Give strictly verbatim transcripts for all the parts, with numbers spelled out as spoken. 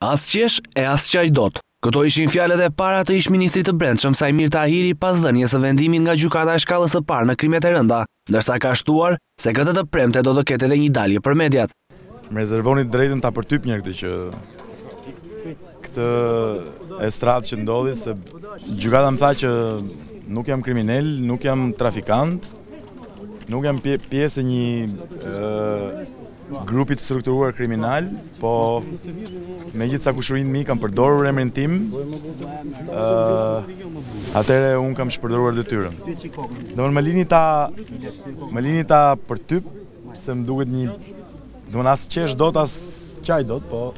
As qesh e as qaj dot. Këto ishin fjalët e para të ish-ministrit të Brendshëm Sajmir Tahiri pas dhënies së vendimit nga gjykata e shkallës së parë në krimet e rënda, ndërsa ka shtuar se këtë të premte do të ketë edhe një dalje për mediat. Më rezervoni drejtën ta përtyp një këtë që këtë estradë që ndodhi, se gjykata më tha që nuk jam kriminal, nuk jam trafikant, nuk jam pjesë e një e, grupit strukturuar kriminal, po me gjithë sa kushurinë mi kam përdorur emrin tim, uh, atëre unë kam shpërdoruar detyrën. Do më lini ta më lini ta përtyp, se më duket një, do më as qesh dot as qaj dot, po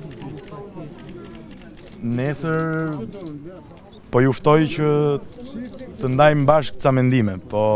nesër po juftoj që të ndajmë bashkë ca mendime, po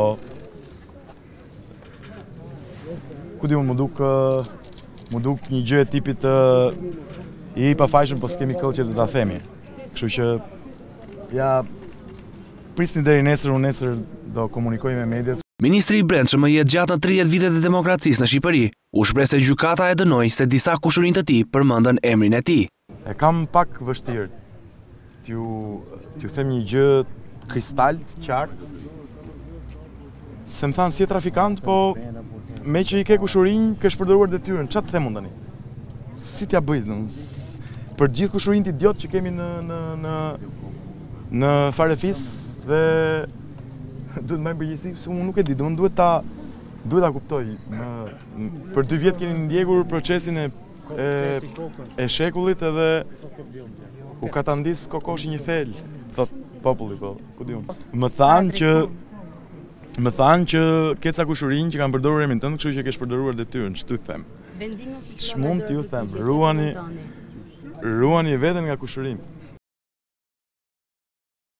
ku di unë, më duk, më duk një gjë e tipit uh, i pafajshëm, po s'kemi këllë që të ta themi. Kështu që, ja, prisni deri nesër, unë nesër do komunikoj me mediat. Ministri i Brendshëm më jetë gjatë në tridhjetë vitet e demokracisë në Shqipëri, u shpreh se gjykata e dënoi se disa kushurinë të tij përmendën emrin e tij. E kam pak vështirë t'ju t'ju them një gjë kristalt qartë. Se më thanë si e trafikant, po me që i ke kushurinë, ke shpërdoruar detyrën, ç'a të them unë tani? Si t'ja bëj? Për gjithë kushurinë idiot që kemi në në në në farefis dhe duhet mbajmë përgjegjësi, se unë nuk e di, domethënë duhet ta duhet ta kuptoj. Në, për dy vjet keni ndjekur procesin e e, e shekullit edhe u katandis kokoshi një thel, thot populli, po, ku di unë. Më thanë që Më thanë që ke ca kushurinë që kanë përdorur emrin tënd, kështu që ke shpërdoruar detyrën, ç'të them? Ç'mund t'ju them? Ruani ruani veten nga kushurinë.